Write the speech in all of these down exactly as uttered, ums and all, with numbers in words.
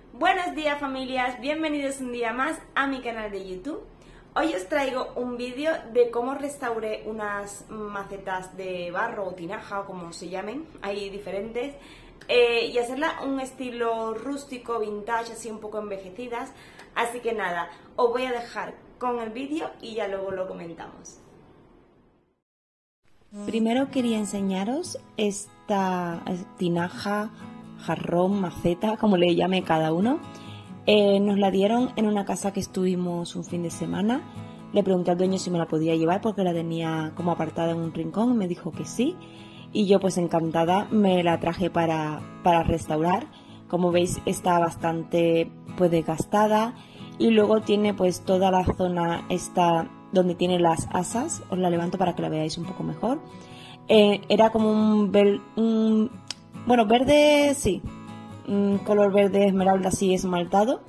Buenos días familias, bienvenidos un día más a mi canal de YouTube. Hoy os traigo un vídeo de cómo restauré unas macetas de barro o tinaja o como se llamen, hay diferentes, eh, y hacerla un estilo rústico, vintage, así un poco envejecidas. Así que nada, os voy a dejar con el vídeo y ya luego lo comentamos. Primero quería enseñaros esta tinaja, jarrón, maceta, como le llame cada uno. Eh, nos la dieron en una casa que estuvimos un fin de semana. Le pregunté al dueño si me la podía llevar porque la tenía como apartada en un rincón. Me dijo que sí y yo pues encantada me la traje para, para restaurar. Como veis está bastante pues desgastada y luego tiene pues toda la zona esta donde tiene las asas. Os la levanto para que la veáis un poco mejor. Eh, era como un, ver, un bueno verde, sí, un color verde esmeralda así esmaltado.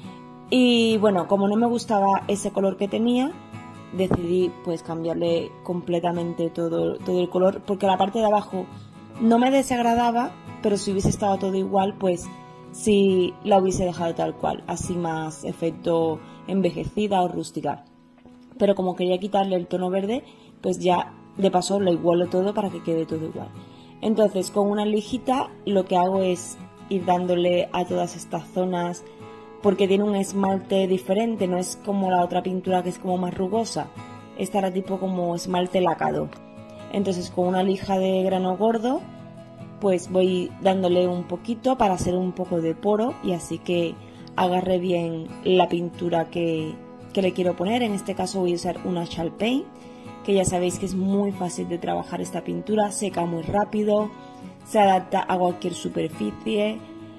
Y bueno, como no me gustaba ese color que tenía, decidí pues cambiarle completamente todo, todo el color, porque la parte de abajo no me desagradaba, pero si hubiese estado todo igual, pues sí la hubiese dejado tal cual, así más efecto envejecida o rústica. Pero como quería quitarle el tono verde, pues ya de paso lo igualo todo para que quede todo igual. Entonces con una lijita lo que hago es ir dándole a todas estas zonas, porque tiene un esmalte diferente, no es como la otra pintura que es como más rugosa. Esta era tipo como esmalte lacado. Entonces con una lija de grano gordo pues voy dándole un poquito para hacer un poco de poro y así que agarre bien la pintura que, que le quiero poner. En este caso voy a usar una Shall Paint, que ya sabéis que es muy fácil de trabajar esta pintura, seca muy rápido, se adapta a cualquier superficie.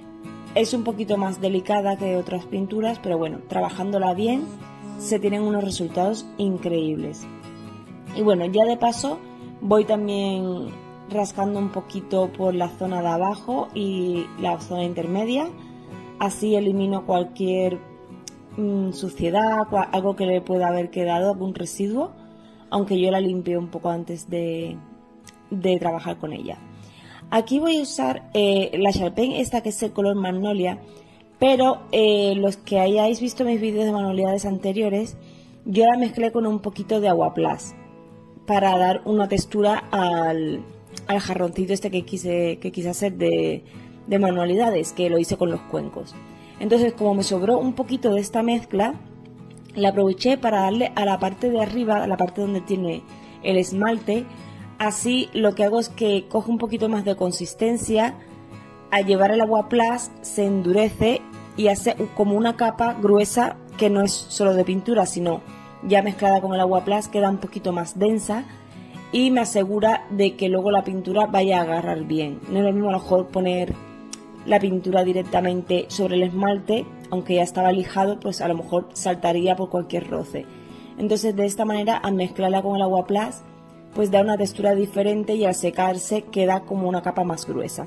Es un poquito más delicada que otras pinturas, pero bueno, trabajándola bien se tienen unos resultados increíbles. Y bueno, ya de paso voy también rascando un poquito por la zona de abajo y la zona intermedia, así elimino cualquier mmm, suciedad, algo que le pueda haber quedado, algún residuo, aunque yo la limpié un poco antes de, de trabajar con ella. Aquí voy a usar eh, la Shall Paint, esta que es el color Magnolia, pero eh, los que hayáis visto mis vídeos de manualidades anteriores, yo la mezclé con un poquito de Agua Plus para dar una textura al, al jarroncito este que quise, que quise hacer de, de manualidades, que lo hice con los cuencos. Entonces, como me sobró un poquito de esta mezcla, la aproveché para darle a la parte de arriba, a la parte donde tiene el esmalte. Así lo que hago es que coge un poquito más de consistencia, al llevar el Agua Plus se endurece y hace como una capa gruesa que no es solo de pintura, sino ya mezclada con el Agua Plus queda un poquito más densa y me asegura de que luego la pintura vaya a agarrar bien. No es lo mismo a lo mejor poner la pintura directamente sobre el esmalte, aunque ya estaba lijado, pues a lo mejor saltaría por cualquier roce. Entonces de esta manera, al mezclarla con el Agua Plus, pues da una textura diferente y al secarse queda como una capa más gruesa.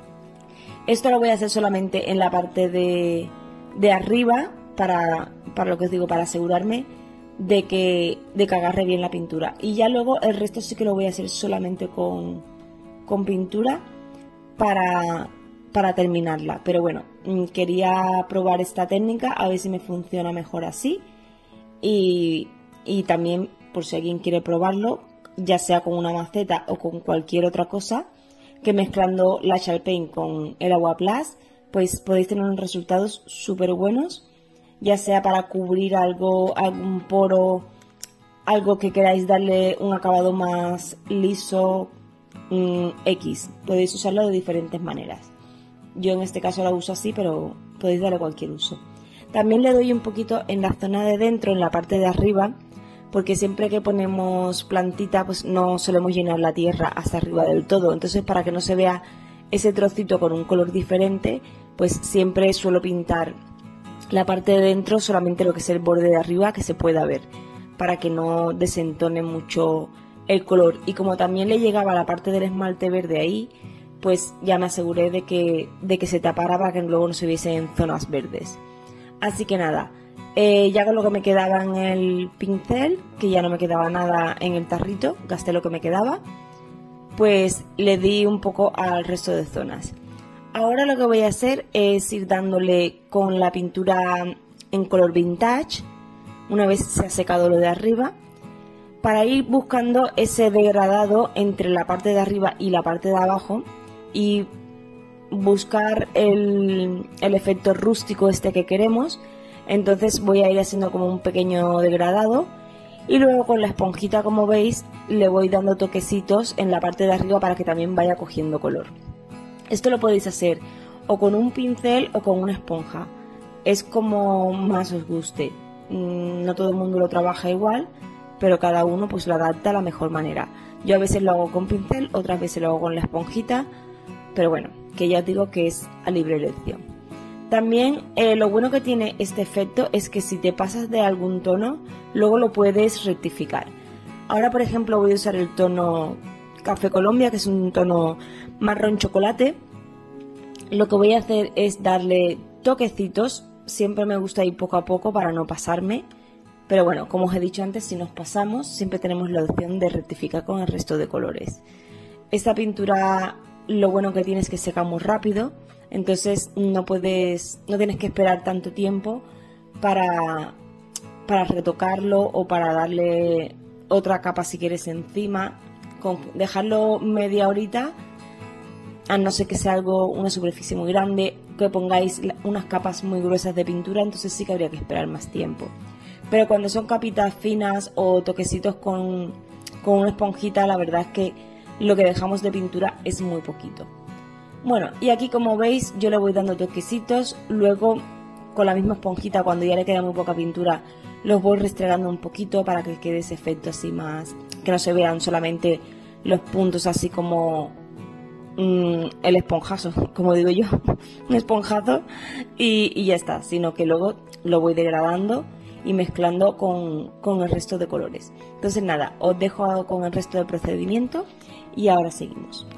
Esto lo voy a hacer solamente en la parte de, de arriba para, para lo que os digo, para asegurarme de que, de que agarre bien la pintura. Y ya luego el resto sí que lo voy a hacer solamente con, con pintura para, para terminarla. Pero bueno, quería probar esta técnica a ver si me funciona mejor así. Y, y también por si alguien quiere probarlo, ya sea con una maceta o con cualquier otra cosa, que mezclando la Shall Paint con el Agua Plus, pues podéis tener unos resultados súper buenos, ya sea para cubrir algo, algún poro, algo que queráis darle un acabado más liso, mmm, X. Podéis usarlo de diferentes maneras. Yo en este caso la uso así, pero podéis darle cualquier uso. También le doy un poquito en la zona de dentro, en la parte de arriba, porque siempre que ponemos plantita pues no solemos llenar la tierra hasta arriba del todo. Entonces, para que no se vea ese trocito con un color diferente, pues siempre suelo pintar la parte de dentro, solamente lo que es el borde de arriba que se pueda ver, para que no desentone mucho el color. Y como también le llegaba la parte del esmalte verde ahí, pues ya me aseguré de que, de que se tapara para que luego no se viese en zonas verdes. Así que nada, Eh, ya con lo que me quedaba en el pincel, que ya no me quedaba nada en el tarrito, gasté lo que me quedaba, pues le di un poco al resto de zonas. Ahora lo que voy a hacer es ir dándole con la pintura en color vintage, una vez se ha secado lo de arriba, para ir buscando ese degradado entre la parte de arriba y la parte de abajo y buscar el, el efecto rústico este que queremos. Entonces voy a ir haciendo como un pequeño degradado y luego con la esponjita, como veis, le voy dando toquecitos en la parte de arriba para que también vaya cogiendo color. Esto lo podéis hacer o con un pincel o con una esponja, es como más os guste. No todo el mundo lo trabaja igual, pero cada uno pues lo adapta a la mejor manera. Yo a veces lo hago con pincel, otras veces lo hago con la esponjita, pero bueno, que ya os digo que es a libre elección. También eh, lo bueno que tiene este efecto es que si te pasas de algún tono, luego lo puedes rectificar. Ahora, por ejemplo, voy a usar el tono Café Colombia, que es un tono marrón chocolate. Lo que voy a hacer es darle toquecitos, siempre me gusta ir poco a poco para no pasarme, pero bueno, como os he dicho antes, si nos pasamos siempre tenemos la opción de rectificar con el resto de colores. Esta pintura lo bueno que tiene es que seca muy rápido, entonces no puedes, no tienes que esperar tanto tiempo para, para retocarlo o para darle otra capa si quieres encima. Con dejarlo media horita, a no ser que sea algo, una superficie muy grande, que pongáis unas capas muy gruesas de pintura, entonces sí que habría que esperar más tiempo. Pero cuando son capitas finas o toquecitos con, con una esponjita, la verdad es que lo que dejamos de pintura es muy poquito. Bueno, y aquí como veis yo le voy dando toquecitos, luego con la misma esponjita, cuando ya le queda muy poca pintura, los voy restregando un poquito para que quede ese efecto así más, que no se vean solamente los puntos así como mmm, el esponjazo, como digo yo, un esponjazo y, y ya está, sino que luego lo voy degradando y mezclando con, con el resto de colores. Entonces nada, os dejo con el resto del procedimiento y ahora seguimos.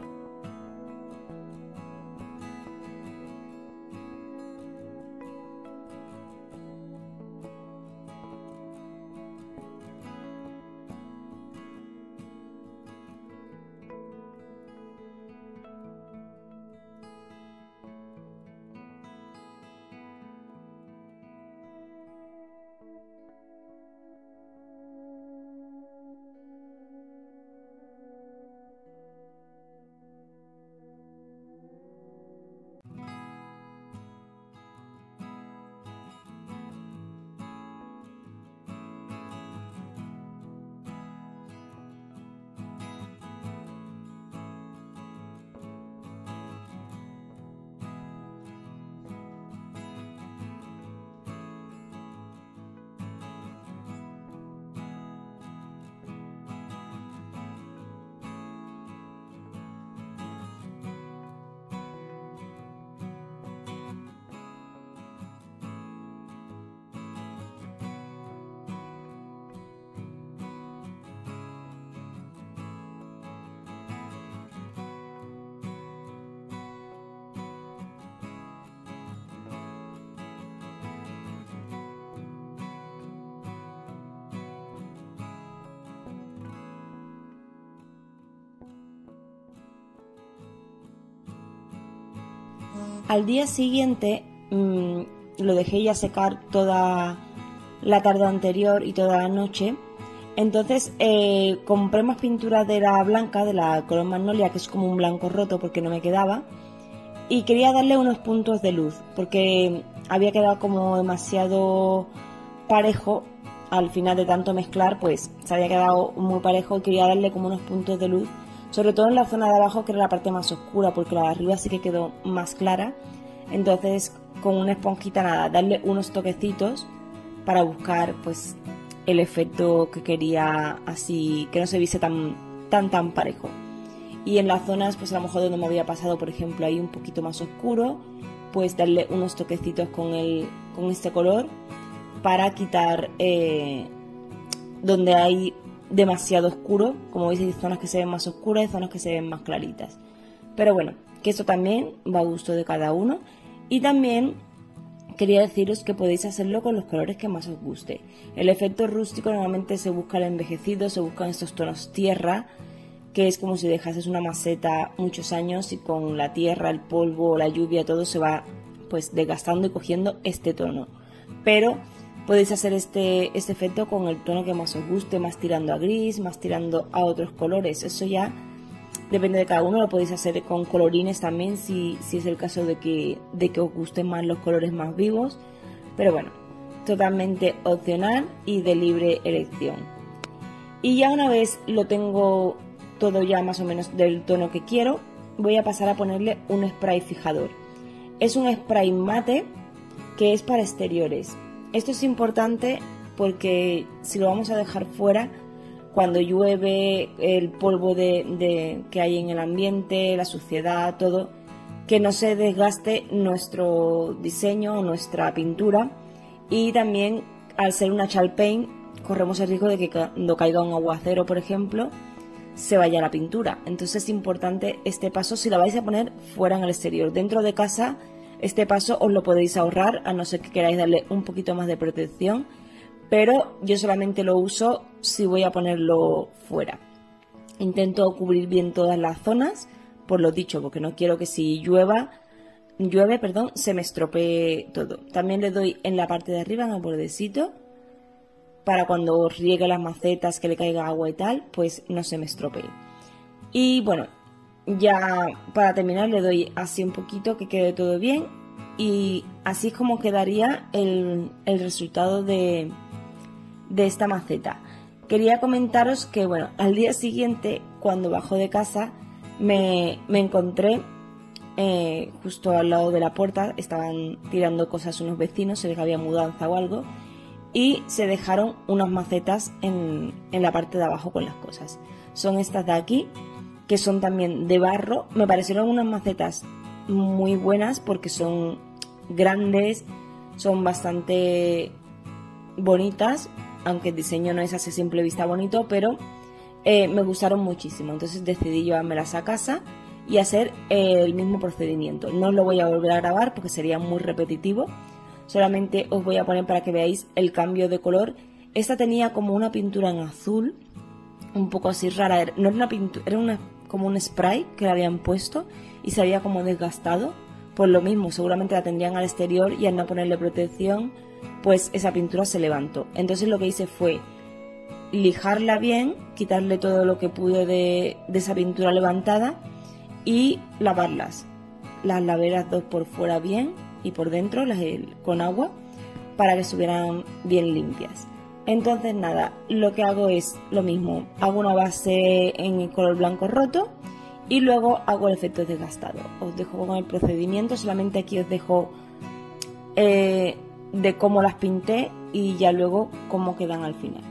Al día siguiente mmm, lo dejé ya secar toda la tarde anterior y toda la noche. Entonces eh, compré más pintura de la blanca, de la color magnolia, que es como un blanco roto porque no me quedaba. Y quería darle unos puntos de luz porque había quedado como demasiado parejo. Al final de tanto mezclar, pues se había quedado muy parejo y quería darle como unos puntos de luz. Sobre todo en la zona de abajo, que era la parte más oscura, porque la de arriba sí que quedó más clara. Entonces, con una esponjita, nada, darle unos toquecitos para buscar pues el efecto que quería, así que no se viese tan tan tan parejo. Y en las zonas, pues a lo mejor donde me había pasado, por ejemplo, ahí un poquito más oscuro, pues darle unos toquecitos con, el, con este color para quitar eh, donde hay demasiado oscuro. Como veis, hay zonas que se ven más oscuras y zonas que se ven más claritas, pero bueno, que eso también va a gusto de cada uno. Y también quería deciros que podéis hacerlo con los colores que más os guste. El efecto rústico normalmente se busca el envejecido, se buscan estos tonos tierra, que es como si dejases una maceta muchos años y con la tierra, el polvo, la lluvia, todo se va pues desgastando y cogiendo este tono. Pero podéis hacer este, este efecto con el tono que más os guste, más tirando a gris, más tirando a otros colores. Eso ya depende de cada uno, lo podéis hacer con colorines también si, si es el caso de que, de que os gusten más los colores más vivos. Pero bueno, totalmente opcional y de libre elección. Y ya una vez lo tengo todo ya más o menos del tono que quiero, voy a pasar a ponerle un spray fijador. Es un spray mate que es para exteriores. Esto es importante porque si lo vamos a dejar fuera, cuando llueve, el polvo de, de, que hay en el ambiente, la suciedad, todo, que no se desgaste nuestro diseño o nuestra pintura. Y también, al ser una chalk paint, corremos el riesgo de que cuando caiga un aguacero, por ejemplo, se vaya la pintura. Entonces es importante este paso si la vais a poner fuera en el exterior. Dentro de casa, este paso os lo podéis ahorrar, a no ser que queráis darle un poquito más de protección, pero yo solamente lo uso si voy a ponerlo fuera. Intento cubrir bien todas las zonas, por lo dicho, porque no quiero que si llueva, llueve, perdón, se me estropee todo. También le doy en la parte de arriba, en el bordecito, para cuando riegue las macetas, que le caiga agua y tal, pues no se me estropee. Y bueno, ya para terminar le doy así un poquito, que quede todo bien, y así es como quedaría el, el resultado de, de esta maceta. Quería comentaros que bueno, al día siguiente, cuando bajo de casa, me, me encontré eh, justo al lado de la puerta, estaban tirando cosas unos vecinos, se les había mudanza o algo, y se dejaron unas macetas en, en la parte de abajo con las cosas. Son estas de aquí, que son también de barro. Me parecieron unas macetas muy buenas porque son grandes, son bastante bonitas, aunque el diseño no es así a simple vista bonito, pero eh, me gustaron muchísimo. Entonces decidí llevármelas a casa y hacer eh, el mismo procedimiento. No lo voy a volver a grabar porque sería muy repetitivo. Solamente os voy a poner para que veáis el cambio de color. Esta tenía como una pintura en azul, un poco así rara. No era una pintura, era una, como un spray que le habían puesto y se había como desgastado. Pues lo mismo, seguramente la tendrían al exterior y al no ponerle protección, pues esa pintura se levantó. Entonces lo que hice fue lijarla bien, quitarle todo lo que pude de, de esa pintura levantada y lavarlas. Las lavé las dos por fuera bien y por dentro las, con agua para que estuvieran bien limpias. Entonces nada, lo que hago es lo mismo, hago una base en el color blanco roto y luego hago el efecto desgastado. Os dejo con el procedimiento, solamente aquí os dejo eh, de cómo las pinté y ya luego cómo quedan al final.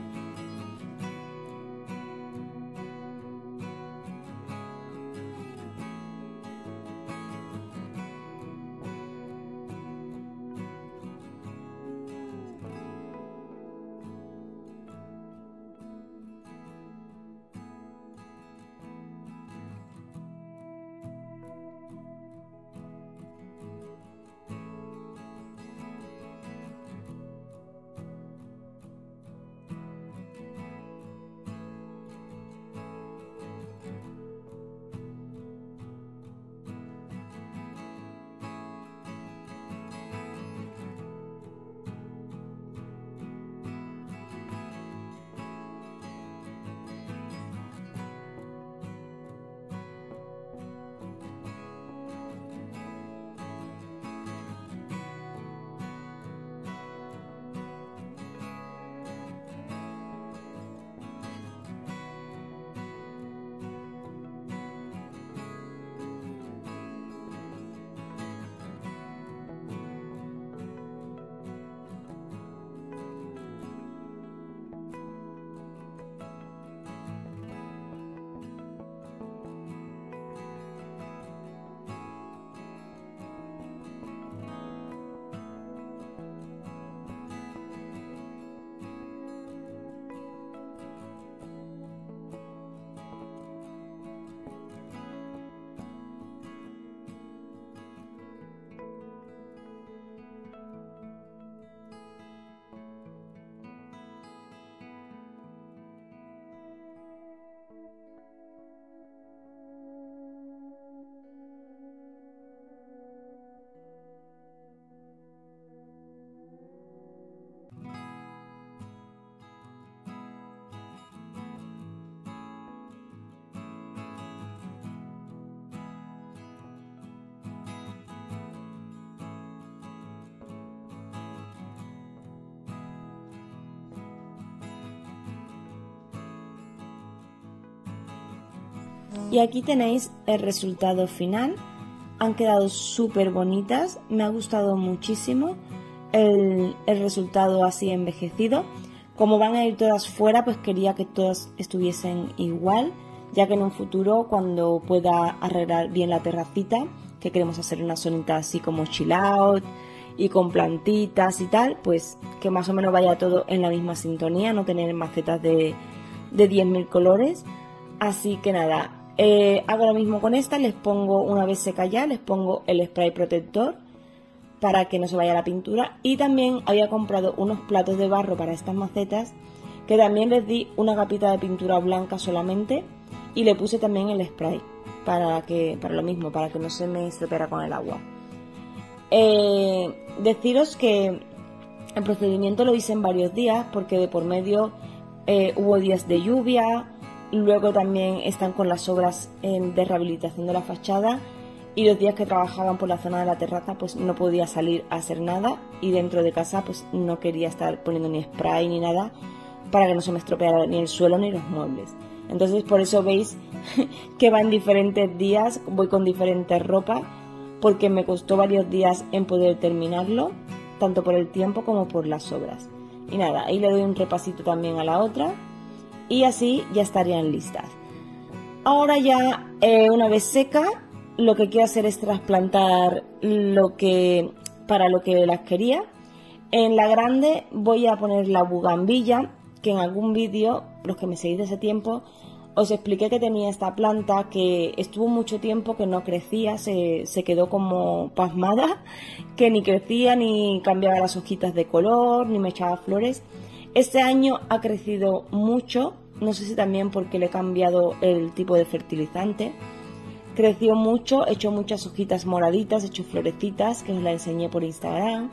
Y aquí tenéis el resultado final. Han quedado súper bonitas, me ha gustado muchísimo el, el resultado así envejecido. Como van a ir todas fuera, pues quería que todas estuviesen igual, ya que en un futuro, cuando pueda arreglar bien la terracita, que queremos hacer una zonita así como chill out y con plantitas y tal, pues que más o menos vaya todo en la misma sintonía, no tener macetas de, de diez mil colores. Así que nada, eh, hago lo mismo con esta, les pongo, una vez seca ya, les pongo el spray protector para que no se vaya la pintura. Y también había comprado unos platos de barro para estas macetas, que también les di una capita de pintura blanca solamente y le puse también el spray para que para lo mismo, para que no se me estropeara con el agua. Eh, deciros que el procedimiento lo hice en varios días, porque de por medio eh, hubo días de lluvia, luego también están con las obras eh, de rehabilitación de la fachada, y los días que trabajaban por la zona de la terraza pues no podía salir a hacer nada, y dentro de casa pues no quería estar poniendo ni spray ni nada para que no se me estropeara ni el suelo ni los muebles. Entonces por eso veis que va en diferentes días, voy con diferentes ropas, porque me costó varios días en poder terminarlo, tanto por el tiempo como por las obras. Y nada, ahí le doy un repasito también a la otra y así ya estarían listas. Ahora ya eh, una vez seca, lo que quiero hacer es trasplantar lo que para lo que las quería. En la grande voy a poner la bugambilla, que en algún vídeo, los que me seguís de ese tiempo, os expliqué que tenía esta planta que estuvo mucho tiempo que no crecía, se, se quedó como pasmada, que ni crecía, ni cambiaba las hojitas de color, ni me echaba flores. Este año ha crecido mucho, no sé si también porque le he cambiado el tipo de fertilizante. Creció mucho, he hecho muchas hojitas moraditas, he hecho florecitas, que os la enseñé por Instagram.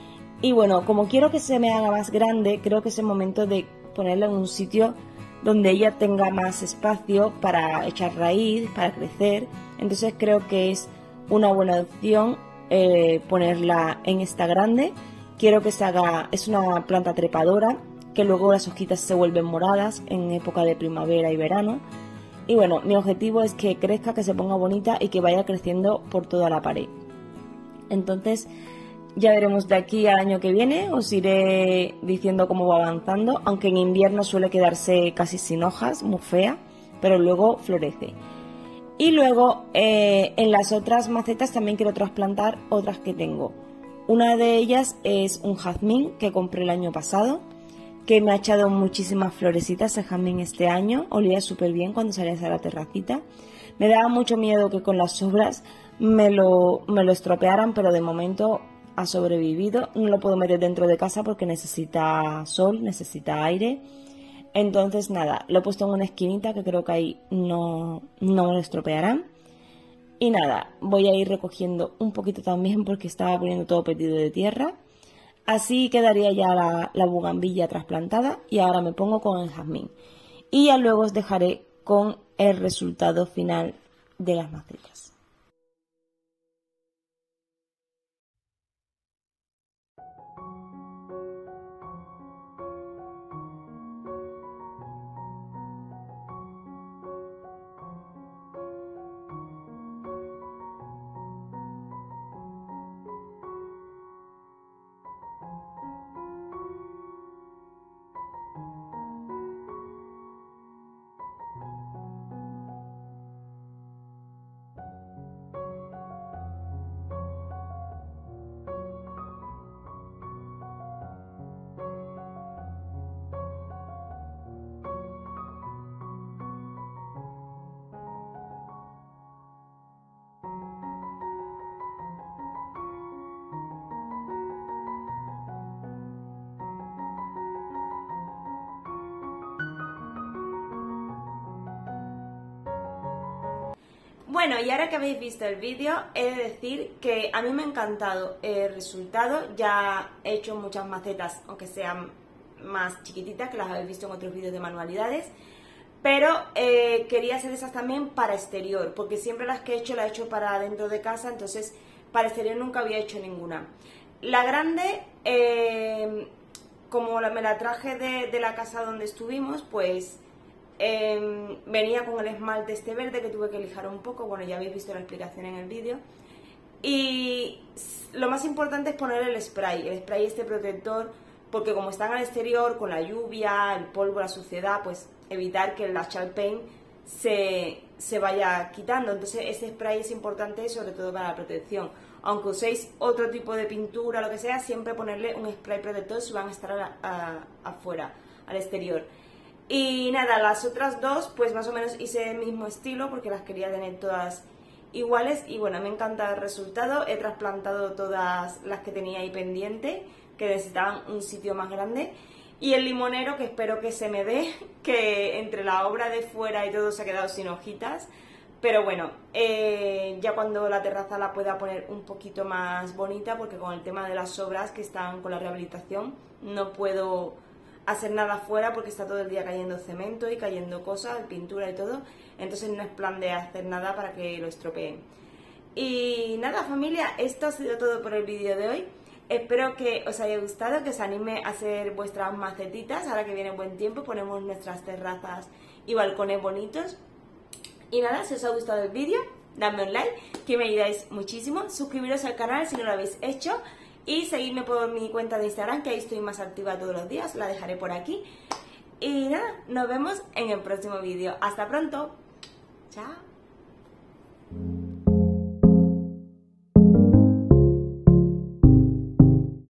Y bueno, como quiero que se me haga más grande, creo que es el momento de ponerla en un sitio donde ella tenga más espacio para echar raíz, para crecer. Entonces creo que es una buena opción eh, ponerla en esta grande. Quiero que se haga, es una planta trepadora, que luego las hojitas se vuelven moradas en época de primavera y verano. Y bueno, mi objetivo es que crezca, que se ponga bonita y que vaya creciendo por toda la pared. Entonces ya veremos de aquí al año que viene, os iré diciendo cómo va avanzando, aunque en invierno suele quedarse casi sin hojas, muy fea, pero luego florece. Y luego eh, en las otras macetas también quiero trasplantar otras que tengo. Una de ellas es un jazmín que compré el año pasado, que me ha echado muchísimas florecitas el jazmín este año, olía súper bien cuando salías a la terracita. Me daba mucho miedo que con las obras me lo, me lo estropearan, pero de momento ha sobrevivido. No lo puedo meter dentro de casa porque necesita sol, necesita aire. Entonces nada, lo he puesto en una esquinita que creo que ahí no, no me lo estropearán. Y nada, voy a ir recogiendo un poquito también porque estaba poniendo todo perdido de tierra. Así quedaría ya la, la bugambilla trasplantada y ahora me pongo con el jazmín. Y ya luego os dejaré con el resultado final de las macetas. Bueno, y ahora que habéis visto el vídeo, he de decir que a mí me ha encantado el resultado. Ya he hecho muchas macetas, aunque sean más chiquititas, que las habéis visto en otros vídeos de manualidades, pero eh, quería hacer esas también para exterior, porque siempre las que he hecho las he hecho para dentro de casa, entonces para exterior nunca había hecho ninguna. La grande, eh, como me la traje de, de la casa donde estuvimos, pues Eh, venía con el esmalte este verde que tuve que lijar un poco, bueno, ya habéis visto la explicación en el vídeo. Y lo más importante es poner el spray, el spray este protector, porque como están al exterior, con la lluvia, el polvo, la suciedad, pues evitar que la chalk paint se, se vaya quitando. Entonces este spray es importante sobre todo para la protección. Aunque uséis otro tipo de pintura, lo que sea, siempre ponerle un spray protector si van a estar a, a, afuera, al exterior. Y nada, las otras dos pues más o menos hice el mismo estilo porque las quería tener todas iguales y bueno, me encanta el resultado. He trasplantado todas las que tenía ahí pendiente, que necesitaban un sitio más grande. Y el limonero, que espero que se me dé, que entre la obra de fuera y todo se ha quedado sin hojitas. Pero bueno, eh, ya cuando la terraza la pueda poner un poquito más bonita, porque con el tema de las obras que están con la rehabilitación no puedo hacer nada afuera porque está todo el día cayendo cemento y cayendo cosas, pintura y todo. Entonces no es plan de hacer nada para que lo estropeen. Y nada, familia, esto ha sido todo por el vídeo de hoy. Espero que os haya gustado, que os anime a hacer vuestras macetitas. Ahora que viene buen tiempo, ponemos nuestras terrazas y balcones bonitos. Y nada, si os ha gustado el vídeo, dadme un like, que me ayudáis muchísimo. Suscribiros al canal si no lo habéis hecho. Y seguidme por mi cuenta de Instagram, que ahí estoy más activa todos los días. La dejaré por aquí. Y nada, nos vemos en el próximo vídeo. Hasta pronto. Chao.